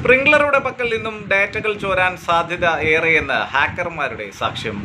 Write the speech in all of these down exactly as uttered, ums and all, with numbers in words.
സ്പ്രിംഗ്ലറുടെ പക്കൽ നിന്നും ഡേറ്റകൾ ചോരാൻ സാധ്യത ഏറെയെന്ന് ഹാക്കർമാരുടെ സാക്ഷ്യം.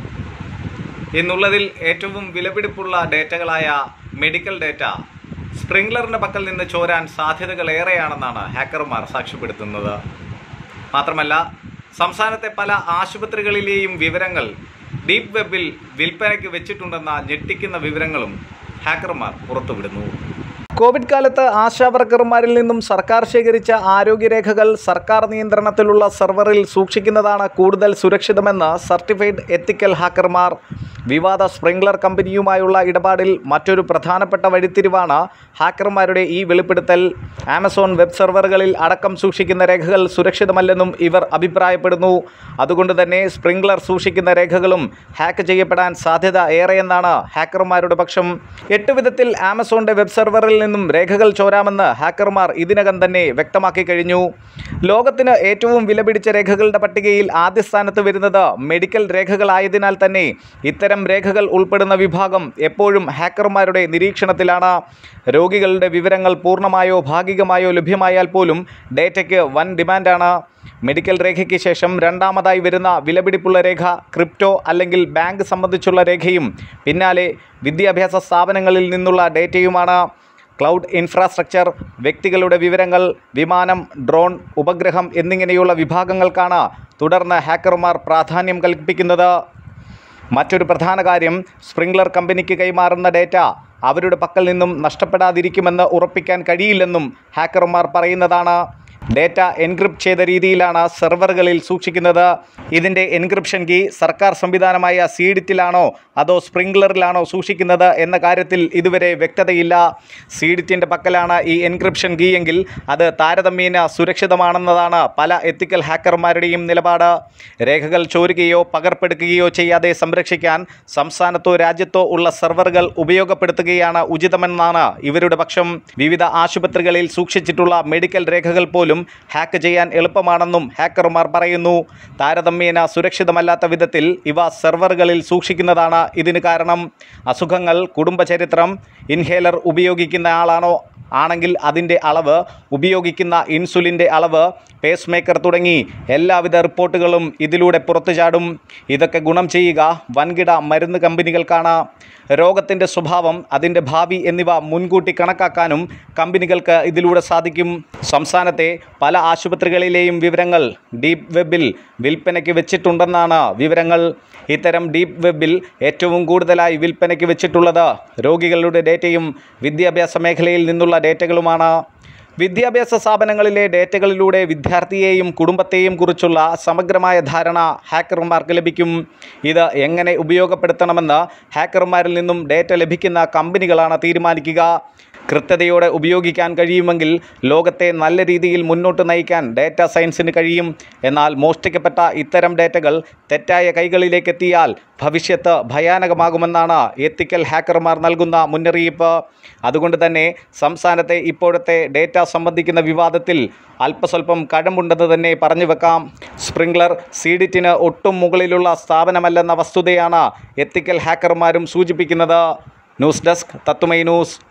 ഇന്നുള്ളതിൽ ഏറ്റവും വിലപിടിപ്പുള്ള ഡേറ്റകളായ മെഡിക്കൽ ഡേറ്റ സ്പ്രിംഗ്ലറിന്റെ പക്കൽ നിന്ന് ചോരാൻ സാധ്യതകൾ ഏറെയാണെന്നാണ് ഹാക്കർമാർ സാക്ഷ്യപ്പെടുത്തുന്നത്. മാത്രമല്ല, സംസ്ഥാനത്തെ പല ആശുപത്രികളിലെയും വിവരങ്ങൾ ഡീപ് വെബിൽ വിൽപ്പനയ്ക്ക് വെച്ചിട്ടുണ്ടെന്ന ഞെട്ടിക്കുന്ന വിവരങ്ങളും ഹാക്കർമാർ പുറത്തുവിടുന്നു. കോവിഡ് കാലത്ത് ആശാവർക്കർമാരിൽ നിന്നും സർക്കാർ ശേഖരിച്ച ആരോഗ്യരേഖകൾ സർക്കാർ നിയന്ത്രണത്തിലുള്ള സെർവറിൽ സൂക്ഷിക്കുന്നതാണ് കൂടുതൽ സുരക്ഷിതമെന്ന് സർട്ടിഫൈഡ് എത്തിക്കൽ ഹാക്കർമാർ. വിവാദ സ്പ്രിംഗ്ലർ കമ്പനിയുമായുള്ള ഇടപാടിൽ മറ്റൊരു പ്രധാനപ്പെട്ട വഴിത്തിരിവാണ് ഹാക്കർമാരുടെ ഈ വെളിപ്പെടുത്തൽ. ആമസോൺ വെബ് സെർവറുകളിൽ അടക്കം സൂക്ഷിക്കുന്ന രേഖകൾ സുരക്ഷിതമല്ലെന്നും ഇവർ അഭിപ്രായപ്പെടുന്നു. അതുകൊണ്ട് തന്നെ സ്പ്രിംഗ്ലർ സൂക്ഷിക്കുന്ന രേഖകളും ഹാക്ക് ചെയ്യപ്പെടാൻ സാധ്യത ഏറെയെന്നാണ് ഹാക്കർമാരുടെ പക്ഷം. എട്ട് വിധത്തിൽ ആമസോണിൻ്റെ വെബ് സെർവറിൽ നിന്നും രേഖകൾ ചോരാമെന്ന് ഹാക്കർമാർ ഇതിനകം തന്നെ വ്യക്തമാക്കി കഴിഞ്ഞു. ലോകത്തിന് ഏറ്റവും വിലപിടിച്ച രേഖകളുടെ പട്ടികയിൽ ആദ്യ സ്ഥാനത്ത് വരുന്നത് മെഡിക്കൽ രേഖകളായതിനാൽ തന്നെ ഇത്തരം രേഖകൾ ഉൾപ്പെടുന്ന വിഭാഗം എപ്പോഴും ഹാക്കർമാരുടെ നിരീക്ഷണത്തിലാണ്. രോഗികളുടെ വിവരങ്ങൾ പൂർണ്ണമായോ ഭാഗികമായോ ലഭ്യമായാൽ പോലും ഡേറ്റയ്ക്ക് വൻ ഡിമാൻഡാണ്. മെഡിക്കൽ രേഖയ്ക്ക് ശേഷം രണ്ടാമതായി വരുന്ന വിലപിടിപ്പുള്ള രേഖ ക്രിപ്റ്റോ അല്ലെങ്കിൽ ബാങ്ക് സംബന്ധിച്ചുള്ള രേഖയും പിന്നാലെ വിദ്യാഭ്യാസ സ്ഥാപനങ്ങളിൽ നിന്നുള്ള ഡേറ്റയുമാണ്. ക്ലൗഡ് ഇൻഫ്രാസ്ട്രക്ചർ, വ്യക്തികളുടെ വിവരങ്ങൾ, വിമാനം, ഡ്രോൺ, ഉപഗ്രഹം എന്നിങ്ങനെയുള്ള വിഭാഗങ്ങൾക്കാണ് തുടർന്ന് ഹാക്കർമാർ പ്രാധാന്യം കൽപ്പിക്കുന്നത്. മറ്റൊരു പ്രധാന കാര്യം, സ്പ്രിംഗ്ലർ കമ്പനിക്ക് കൈമാറുന്ന ഡേറ്റ അവരുടെ പക്കൽ നിന്നും നഷ്ടപ്പെടാതിരിക്കുമെന്ന് ഉറപ്പിക്കാൻ കഴിയില്ലെന്നും ഹാക്കർമാർ പറയുന്നതാണ്. ഡേറ്റ എൻക്രിപ്റ്റ് ചെയ്ത രീതിയിലാണ് സെർവറുകളിൽ സൂക്ഷിക്കുന്നത്. ഇതിൻ്റെ എൻക്രിപ്ഷൻ കീ സർക്കാർ സംവിധാനമായ സീഡിറ്റിലാണോ അതോ സ്പ്രിംഗ്ലറിലാണോ സൂക്ഷിക്കുന്നത് എന്ന കാര്യത്തിൽ ഇതുവരെ വ്യക്തതയില്ല. സീഡിറ്റിൻ്റെ പക്കലാണ് ഈ എൻക്രിപ്ഷൻ കീ എങ്കിൽ അത് താരതമ്യേന സുരക്ഷിതമാണെന്നതാണ് പല എത്തിക്കൽ ഹാക്കർമാരുടെയും നിലപാട്. രേഖകൾ ചോരുകയോ പകർപ്പെടുക്കുകയോ ചെയ്യാതെ സംരക്ഷിക്കാൻ സംസ്ഥാനത്തോ രാജ്യത്തോ ഉള്ള സെർവറുകൾ ഉപയോഗപ്പെടുത്തുകയാണ് ഉചിതമെന്നാണ് ഇവരുടെ പക്ഷം. വിവിധ ആശുപത്രികളിൽ സൂക്ഷിച്ചിട്ടുള്ള മെഡിക്കൽ രേഖകൾ പോലും ഹാക്ക് ചെയ്യാൻ എളുപ്പമാണെന്നും ഹാക്കർമാർ പറയുന്നു. താരതമ്യേന സുരക്ഷിതമല്ലാത്ത വിധത്തിൽ ഇവ സെർവറുകളിൽ സൂക്ഷിക്കുന്നതാണ് ഇതിന് കാരണം. അസുഖങ്ങൾ, കുടുംബചരിത്രം, ഇൻഹേലർ ഉപയോഗിക്കുന്ന ആളാണോ ആണെങ്കിൽ അതിൻ്റെ അളവ്, ഉപയോഗിക്കുന്ന ഇൻസുലിൻ്റെ അളവ്, പേസ് മേക്കർ തുടങ്ങി എല്ലാവിധ റിപ്പോർട്ടുകളും ഇതിലൂടെ പുറത്തു ചാടും. ഇതൊക്കെ ഗുണം ചെയ്യുക വൻകിട മരുന്ന് കമ്പനികൾക്കാണ്. രോഗത്തിൻ്റെ സ്വഭാവം, അതിൻ്റെ ഭാവി എന്നിവ മുൻകൂട്ടി കണക്കാക്കാനും കമ്പനികൾക്ക് ഇതിലൂടെ സാധിക്കും. സംസ്ഥാനത്തെ പല ആശുപത്രികളിലെയും വിവരങ്ങൾ ഡീപ് വെബിൽ വിൽപ്പനയ്ക്ക് വെച്ചിട്ടുണ്ടെന്നാണ് വിവരങ്ങൾ. ഇത്തരം ഡീപ് വെബിൽ ഏറ്റവും കൂടുതലായി വിൽപ്പനയ്ക്ക് വെച്ചിട്ടുള്ളത് രോഗികളുടെ ഡേറ്റയും വിദ്യാഭ്യാസ മേഖലയിൽ നിന്നുള്ള ഡേറ്റകളുമാണ്. വിദ്യാഭ്യാസ സ്ഥാപനങ്ങളിലെ ഡേറ്റകളിലൂടെ വിദ്യാർത്ഥിയെയും കുടുംബത്തെയും കുറിച്ചുള്ള സമഗ്രമായ ധാരണ ഹാക്കർമാർക്ക് ലഭിക്കും. ഇത് എങ്ങനെ ഉപയോഗപ്പെടുത്തണമെന്ന് ഹാക്കർമാരിൽ നിന്നും ഡേറ്റ ലഭിക്കുന്ന കമ്പനികളാണ് തീരുമാനിക്കുക. കൃത്യതയോടെ ഉപയോഗിക്കാൻ കഴിയുമെങ്കിൽ ലോകത്തെ നല്ല രീതിയിൽ മുന്നോട്ട് നയിക്കാൻ ഡേറ്റ സയൻസിന് കഴിയും. എന്നാൽ മോഷ്ടിക്കപ്പെട്ട ഇത്തരം ഡേറ്റകൾ തെറ്റായ കൈകളിലേക്ക് എത്തിയാൽ ഭവിഷ്യത്ത് ഭയാനകമാകുമെന്നാണ് എത്തിക്കൽ ഹാക്കർമാർ നൽകുന്ന മുന്നറിയിപ്പ്. അതുകൊണ്ട് തന്നെ സംസ്ഥാനത്തെ ഇപ്പോഴത്തെ ഡേറ്റ സംബന്ധിക്കുന്ന വിവാദത്തിൽ അല്പസ്വല്പം കഴമ്പുണ്ടെന്ന് തന്നെ പറഞ്ഞു വെക്കാം. സ്പ്രിംഗ്ലർ സീഡിറ്റിന് ഒട്ടും മുകളിലുള്ള സ്ഥാപനമല്ലെന്ന വസ്തുതയാണ് എത്തിക്കൽ ഹാക്കർമാരും സൂചിപ്പിക്കുന്നത്. ന്യൂസ് ഡെസ്ക് തത്തുമൈ ന്യൂസ്.